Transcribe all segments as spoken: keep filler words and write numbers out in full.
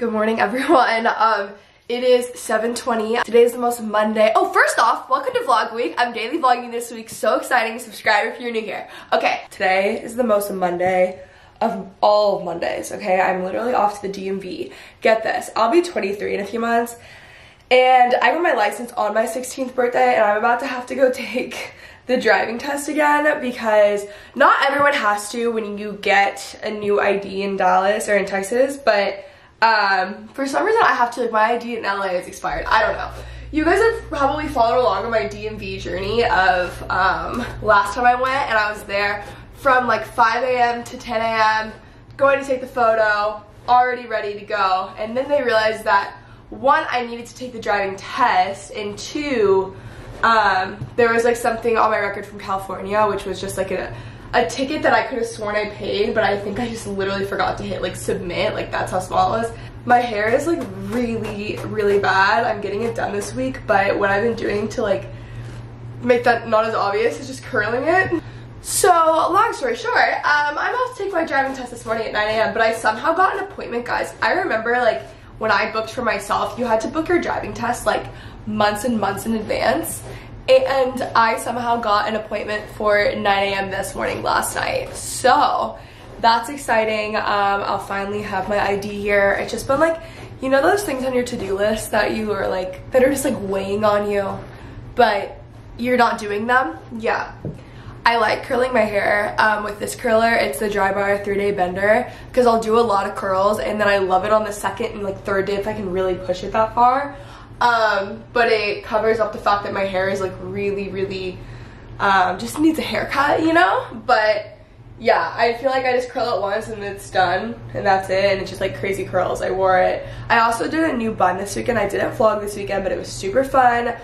Good morning, everyone. Um, it is seven twenty. Today is the most Monday. Oh, first off, welcome to vlog week. I'm daily vlogging this week. So exciting. Subscribe if you're new here. Okay, today is the most Monday of all of Mondays, okay? I'm literally off to the D M V. Get this, I'll be twenty-three in a few months, and I got my license on my sixteenth birthday, and I'm about to have to go take the driving test again because not everyone has to when you get a new I D in Dallas or in Texas, but um, for some reason I have to, like, my I D in L A is expired. I don't know. You guys have probably followed along on my D M V journey of um, last time I went, and I was there from like five A M to ten A M going to take the photo, already ready to go, and then they realized that one, I needed to take the driving test, and two, um, there was like something on my record from California, which was just like a, a ticket that I could have sworn I paid, but I think I just literally forgot to hit like submit. Like, that's how small it was. My hair is like really, really bad. I'm getting it done this week, but what I've been doing to like make that not as obvious is just curling it. So, long story short, um, I'm about to take my driving test this morning at nine A M, but I somehow got an appointment, guys. I remember, like, when I booked for myself, you had to book your driving test, like, months and months in advance, and I somehow got an appointment for nine A M this morning last night. So, that's exciting. Um, I'll finally have my I D here. It's just been, like, you know those things on your to-do list that you are, like, that are just, like, weighing on you, but you're not doing them? Yeah. I like curling my hair um, with this curler. It's the Dry Bar three day bender because I'll do a lot of curls, and then I love it on the second and like third day if I can really push it that far. Um, but it covers up the fact that my hair is like really, really, um, just needs a haircut, you know? But yeah, I feel like I just curl it once and it's done, and that's it, and it's just like crazy curls. I wore it. I also did a new bun this weekend. I didn't vlog this weekend, but it was super fun.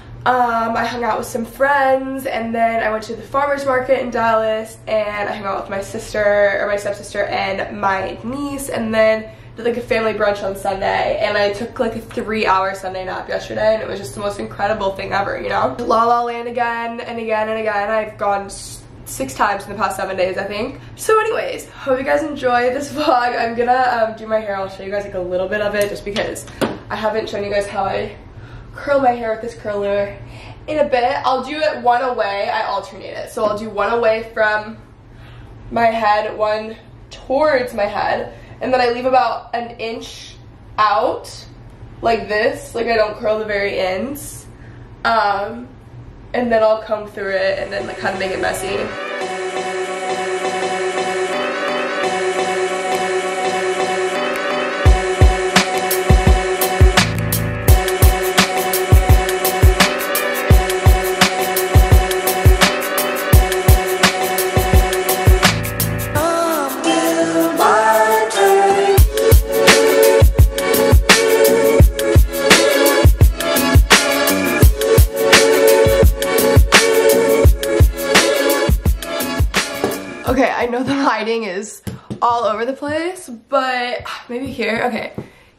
Um, I hung out with some friends, and then I went to the farmer's market in Dallas, and I hung out with my sister, or my stepsister, and my niece, and then did like a family brunch on Sunday, and I took like a three hour Sunday nap yesterday, and it was just the most incredible thing ever, you know? La La Land again, and again, and again. I've gone six times in the past seven days, I think. So anyways, hope you guys enjoy this vlog. I'm gonna um, do my hair. I'll show you guys like a little bit of it, just because I haven't shown you guys how I curl my hair with this curler in a bit. I'll do it one away. I alternate it. So I'll do one away from my head, one towards my head, and then I leave about an inch out like this. Like, I don't curl the very ends. Um, and then I'll comb through it and then like kind of make it messy. Okay, I know the lighting is all over the place, but maybe here. Okay,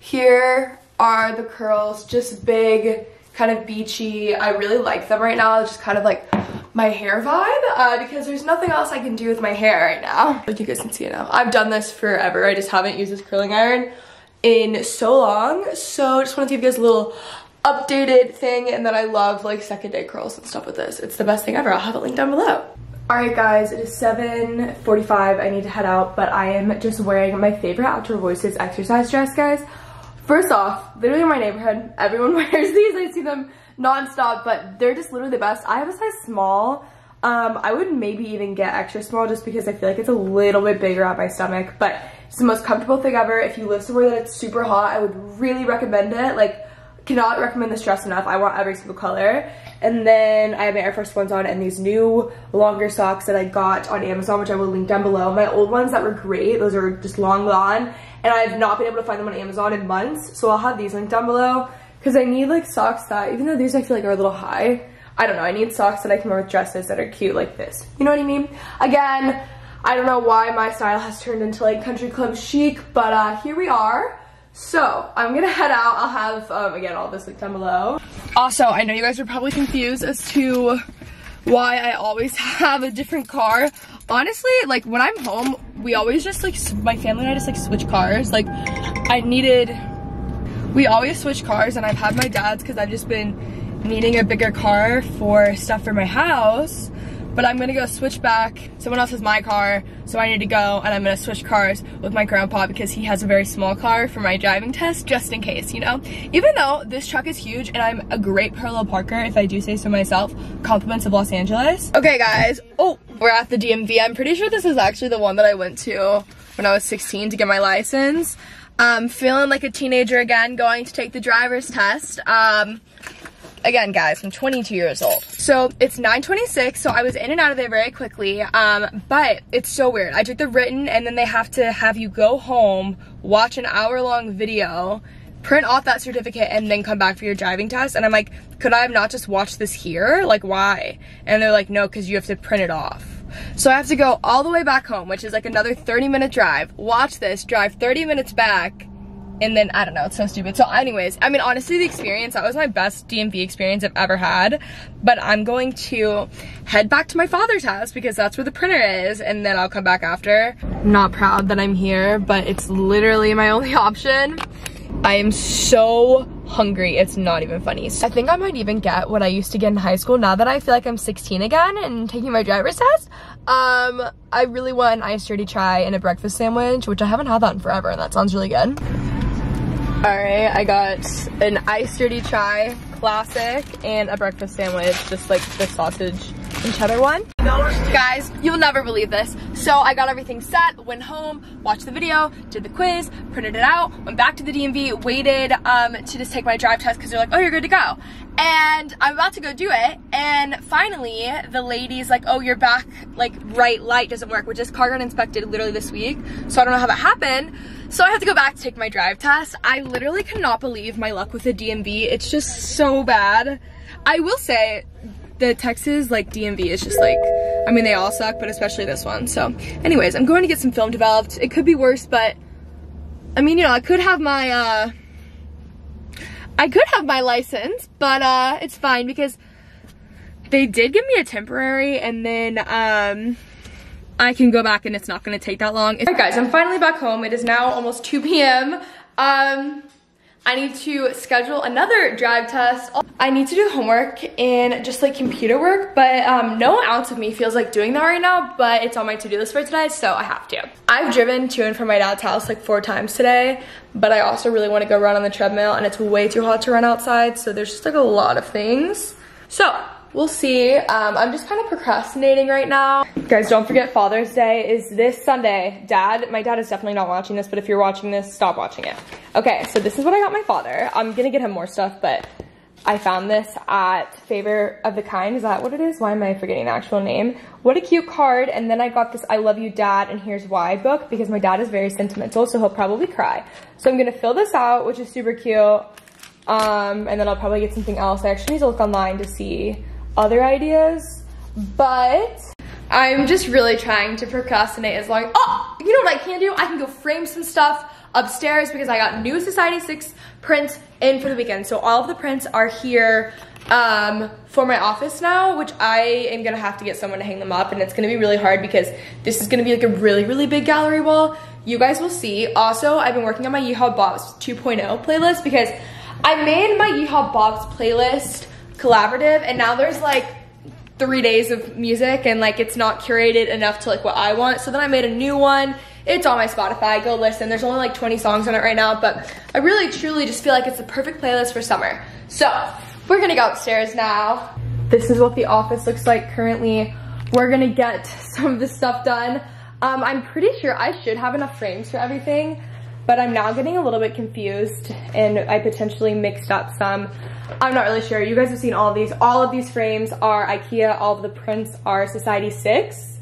here are the curls, just big, kind of beachy. I really like them right now. It's just kind of like my hair vibe, uh, because there's nothing else I can do with my hair right now. Like, you guys can see it now. I've done this forever. I just haven't used this curling iron in so long. So just want to give you guys a little updated thing, and then I love like second day curls and stuff with this. It's the best thing ever. I'll have it linked down below. Alright guys, it is seven forty-five. I need to head out, but I am just wearing my favorite Outdoor Voices exercise dress, guys. First off, literally in my neighborhood, everyone wears these. I see them non-stop, but they're just literally the best. I have a size small. Um, I would maybe even get extra small just because I feel like it's a little bit bigger at my stomach, but it's the most comfortable thing ever. If you live somewhere that it's super hot, I would really recommend it. Like, cannot recommend this dress enough. I want every single color. And then I have my Air Force Ones on and these new longer socks that I got on Amazon, which I will link down below. My old ones that were great, those are just long gone, and I've not been able to find them on Amazon in months, so I'll have these linked down below because I need like socks that, even though these I feel like are a little high, I don't know, I need socks that I can wear with dresses that are cute like this. You know what I mean? Again, I don't know why my style has turned into like country club chic, but uh, here we are. So I'm gonna head out. I'll have, um, again, all this linked down below. Also, I know you guys are probably confused as to why I always have a different car. Honestly, like when I'm home, we always just like, my family and I just like switch cars. Like I needed We always switch cars, and I've had my dad's because I've just been needing a bigger car for stuff for my house. But I'm gonna go switch back. Someone else has my car, so I need to go, and I'm gonna switch cars with my grandpa because he has a very small car for my driving test, just in case, you know? Even though this truck is huge and I'm a great parallel parker, if I do say so myself, compliments of Los Angeles. Okay guys, oh, we're at the D M V. I'm pretty sure this is actually the one that I went to when I was sixteen to get my license. Um, feeling like a teenager again, going to take the driver's test. Um, Again, guys, I'm twenty-two years old. So it's nine twenty-six, so I was in and out of there very quickly, um, but it's so weird. I took the written, and then they have to have you go home, watch an hour-long video, print off that certificate, and then come back for your driving test. And I'm like, could I have not just watched this here? Like, why? And they're like, no, because you have to print it off. So I have to go all the way back home, which is like another thirty minute drive, watch this, drive thirty minutes back, and then, I don't know, it's so stupid. So anyways, I mean, honestly, the experience, that was my best D M V experience I've ever had. But I'm going to head back to my father's house because that's where the printer is, and then I'll come back after. I'm not proud that I'm here, but it's literally my only option. I am so hungry, it's not even funny. I think I might even get what I used to get in high school now that I feel like I'm sixteen again and taking my driver's test. Um, I really want an iced dirty chai and a breakfast sandwich, which I haven't had that in forever, and that sounds really good. All right, I got an iced dirty chai, classic, and a breakfast sandwich, just like the sausage and cheddar one. Guys, you'll never believe this. So I got everything set, went home, watched the video, did the quiz, printed it out, went back to the D M V, waited um, to just take my drive test because they're like, oh, you're good to go. And I'm about to go do it, and finally the lady's like, oh, your back like right light doesn't work, which this car got inspected literally this week, so I don't know how that happened. So I have to go back to take my drive test. I literally cannot believe my luck with the D M V. It's just so bad. I will say the Texas like D M V is just like, I mean, they all suck, but especially this one. So anyways, I'm going to get some film developed. It could be worse, but I mean, you know, I could have my uh I could have my license, but uh it's fine because they did give me a temporary, and then um I can go back and it's not gonna take that long. Alright guys, I'm finally back home. It is now almost two P M Um, I need to schedule another drive test. I need to do homework and just like computer work, but um, no ounce of me feels like doing that right now, but it's on my to-do list for today, so I have to. I've driven to and from my dad's house like four times today, but I also really wanna go run on the treadmill, and it's way too hot to run outside, so there's just like a lot of things. So, we'll see. Um, I'm just kind of procrastinating right now. Guys, don't forget Father's Day is this Sunday. Dad, my dad is definitely not watching this, but if you're watching this, stop watching it. Okay, so this is what I got my father. I'm gonna get him more stuff, but I found this at Favor of the Kind. Is that what it is? Why am I forgetting the actual name? What a cute card. And then I got this I Love You Dad and Here's Why book because my dad is very sentimental, so he'll probably cry. So I'm gonna fill this out, which is super cute. Um, and then I'll probably get something else. I actually need to look online to see other ideas, but I'm just really trying to procrastinate as long. Oh, you know what I can do? I can go frame some stuff upstairs because I got new Society six prints in for the weekend. So all of the prints are here um, for my office now, which I am gonna have to get someone to hang them up, and it's gonna be really hard because this is gonna be like a really, really big gallery wall. You guys will see. Also, I've been working on my Yeehaw Bobs two point oh playlist because I made my Yeehaw Bobs playlist collaborative, and now there's like three days of music, and like it's not curated enough to like what I want. So then I made a new one. It's on my Spotify. Go listen. There's only like twenty songs on it right now, but I really truly just feel like it's the perfect playlist for summer. So we're gonna go upstairs now. This is what the office looks like currently. We're gonna get some of this stuff done. Um, I'm pretty sure I should have enough frames for everything, but I'm now getting a little bit confused, and I potentially mixed up some. I'm not really sure. You guys have seen all of these. All of these frames are IKEA. All of the prints are Society six.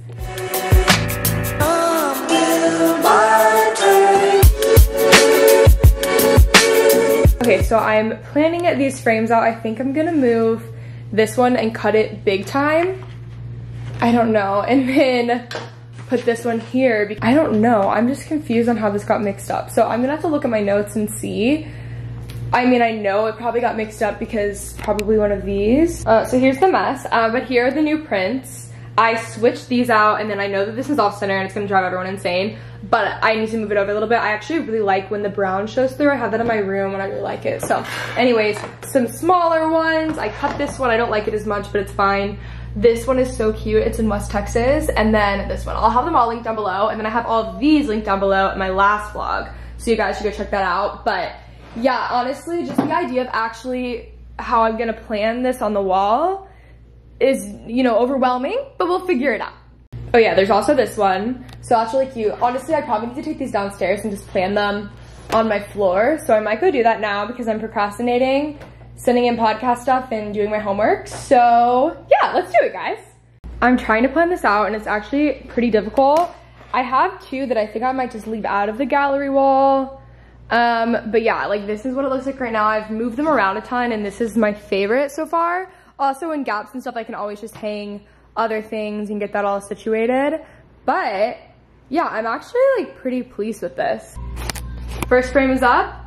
Okay, so I'm planning these frames out. I think I'm gonna move this one and cut it big time. I don't know. And then put this one here. I don't know. I'm just confused on how this got mixed up. So I'm gonna have to look at my notes and see. I mean, I know it probably got mixed up because probably one of these. Uh, so here's the mess, uh, but here are the new prints. I switched these out, and then I know that this is off center and it's gonna drive everyone insane, but I need to move it over a little bit. I actually really like when the brown shows through. I have that in my room and I really like it. So anyways, some smaller ones. I cut this one. I don't like it as much, but it's fine. This one is so cute. It's in West Texas. And then this one. I'll have them all linked down below. And then I have all of these linked down below in my last vlog. So you guys should go check that out. But yeah, honestly, just the idea of actually how I'm gonna plan this on the wall is, you know, overwhelming, but we'll figure it out. Oh yeah, there's also this one. So that's really cute. Honestly, I probably need to take these downstairs and just plan them on my floor. So I might go do that now because I'm procrastinating, sending in podcast stuff and doing my homework. So yeah, let's do it, guys. I'm trying to plan this out and it's actually pretty difficult. I have two that I think I might just leave out of the gallery wall. Um, but yeah, like this is what it looks like right now. I've moved them around a ton and this is my favorite so far. Also in gaps and stuff, I can always just hang other things and get that all situated. But yeah, I'm actually like pretty pleased with this. First frame is up.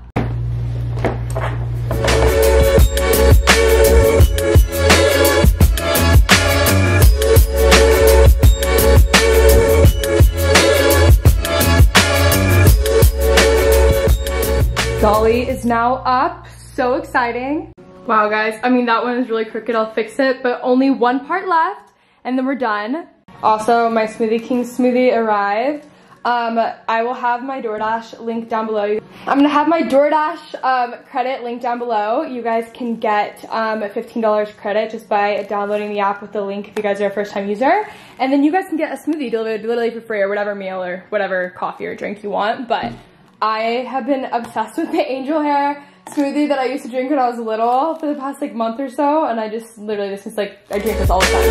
Dolly is now up. So exciting. Wow, guys, I mean, that one is really crooked. I'll fix it, but only one part left, and then we're done. Also, my Smoothie King smoothie arrived. Um, I will have my DoorDash link down below. I'm gonna have my DoorDash um, credit link down below. You guys can get um, a fifteen dollar credit just by downloading the app with the link if you guys are a first-time user. And then you guys can get a smoothie delivered literally for free or whatever meal or whatever coffee or drink you want. But I have been obsessed with the angel hair smoothie that I used to drink when I was little for the past like month or so, and I just literally this is like I drink this all the time.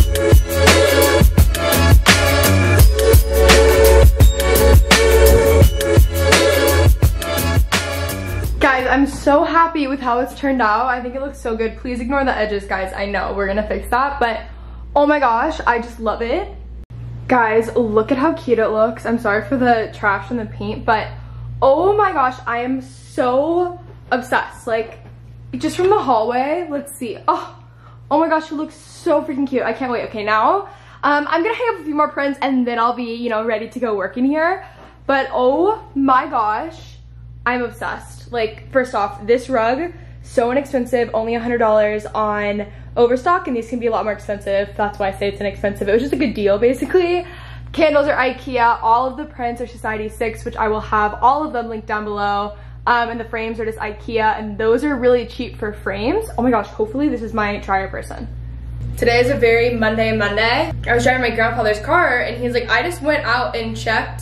Guys, I'm so happy with how it's turned out. I think it looks so good. Please ignore the edges, guys. I know we're gonna fix that, but oh my gosh, I just love it. Guys, look at how cute it looks. I'm sorry for the trash and the paint, but oh my gosh, I am so obsessed. Like, just from the hallway, let's see. Oh, oh my gosh, it looks so freaking cute. I can't wait. Okay, now um, I'm gonna hang up a few more prints and then I'll be, you know, ready to go work in here. But oh my gosh, I'm obsessed. Like, first off, this rug, so inexpensive, only one hundred dollars on Overstock, and these can be a lot more expensive. That's why I say it's inexpensive. It was just a good deal, basically. Candles are IKEA. All of the prints are Society six, which I will have all of them linked down below. Um, and the frames are just IKEA, and those are really cheap for frames. Oh my gosh, hopefully this is my dryer person. Today is a very Monday Monday. I was driving my grandfather's car, and he's like, I just went out and checked.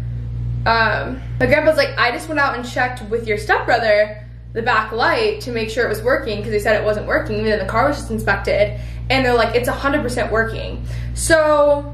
Um, my grandpa's like, I just went out and checked with your stepbrother the back light to make sure it was working, because they said it wasn't working, even though the car was just inspected. And they're like, it's one hundred percent working. So,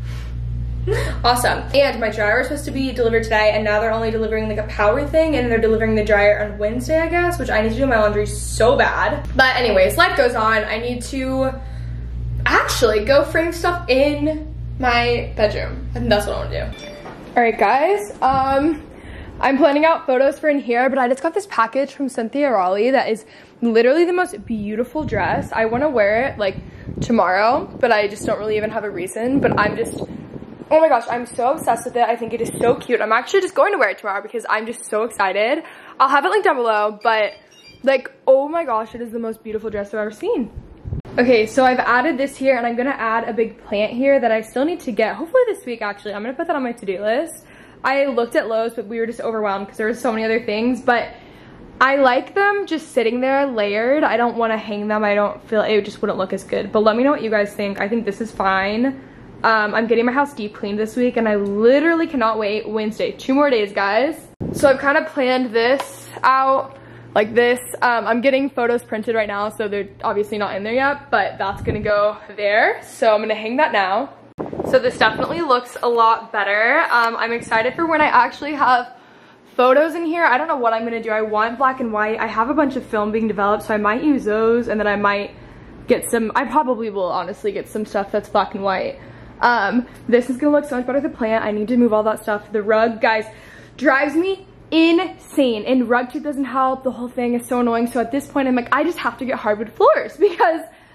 awesome. And my dryer was supposed to be delivered today, and now they're only delivering like a power thing, and they're delivering the dryer on Wednesday, I guess, which I need to do my laundry so bad. But anyways, life goes on. I need to actually go frame stuff in my bedroom, and that's what I want to do. All right, guys, um, I'm planning out photos for in here, but I just got this package from Cynthia Raleigh that is literally the most beautiful dress. I want to wear it like tomorrow, but I just don't really even have a reason, but I'm just, oh my gosh, I'm so obsessed with it. I think it is so cute. I'm actually just going to wear it tomorrow because I'm just so excited. I'll have it linked down below, but like, oh my gosh, it is the most beautiful dress I've ever seen. Okay, so I've added this here, and I'm gonna add a big plant here that I still need to get, hopefully this week actually. I'm gonna put that on my to-do list. I looked at Lowe's, but we were just overwhelmed because there were so many other things, but I like them just sitting there layered. I don't wanna hang them. I don't feel, it just wouldn't look as good, but let me know what you guys think. I think this is fine. Um, I'm getting my house deep cleaned this week, and I literally cannot wait. Wednesday, two more days, guys. So I've kind of planned this out like this. Um, I'm getting photos printed right now, so they're obviously not in there yet, but that's gonna go there. So I'm gonna hang that now. So this definitely looks a lot better. Um, I'm excited for when I actually have photos in here. I don't know what I'm gonna do. I want black and white. I have a bunch of film being developed, so I might use those, and then I might get some, I probably will honestly get some stuff that's black and white. Um, this is gonna look so much better with the plant. I need to move all that stuff. The rug, guys, drives me insane, and rug tooth doesn't help. The whole thing is so annoying. So at this point, I'm like, I just have to get hardwood floors because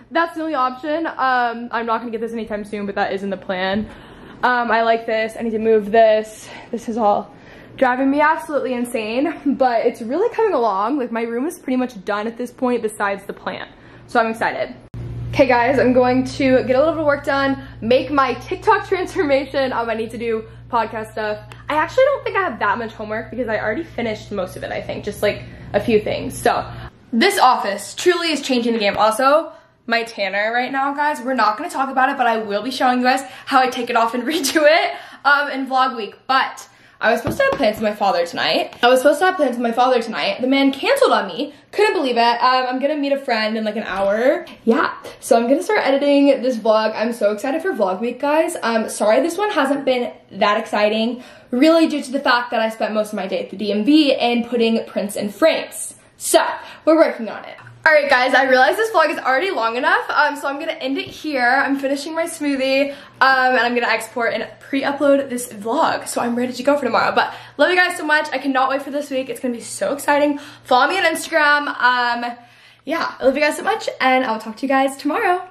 that's the only option. Um, I'm not gonna get this anytime soon, but that is in the plan. Um, I like this. I need to move this. This is all driving me absolutely insane, but it's really coming along. Like, my room is pretty much done at this point besides the plant. So I'm excited. Okay guys, I'm going to get a little bit of work done, make my TikTok transformation. Um, I need to do podcast stuff. I actually don't think I have that much homework because I already finished most of it, I think, just like a few things. So this office truly is changing the game. Also, my tanner right now, guys, we're not gonna talk about it, but I will be showing you guys how I take it off and redo it um, in vlog week. But I was supposed to have plans with my father tonight. I was supposed to have plans with my father tonight. The man canceled on me. Couldn't believe it. Um, I'm gonna meet a friend in like an hour. Yeah, so I'm gonna start editing this vlog. I'm so excited for vlog week, guys. Um, sorry this one hasn't been that exciting, really due to the fact that I spent most of my day at the D M V and putting prints in frames. So, we're working on it. All right, guys, I realize this vlog is already long enough, um, so I'm gonna end it here. I'm finishing my smoothie, um, and I'm gonna export and pre-upload this vlog, so I'm ready to go for tomorrow. But love you guys so much. I cannot wait for this week. It's gonna be so exciting. Follow me on Instagram. Um, yeah, I love you guys so much, and I'll talk to you guys tomorrow.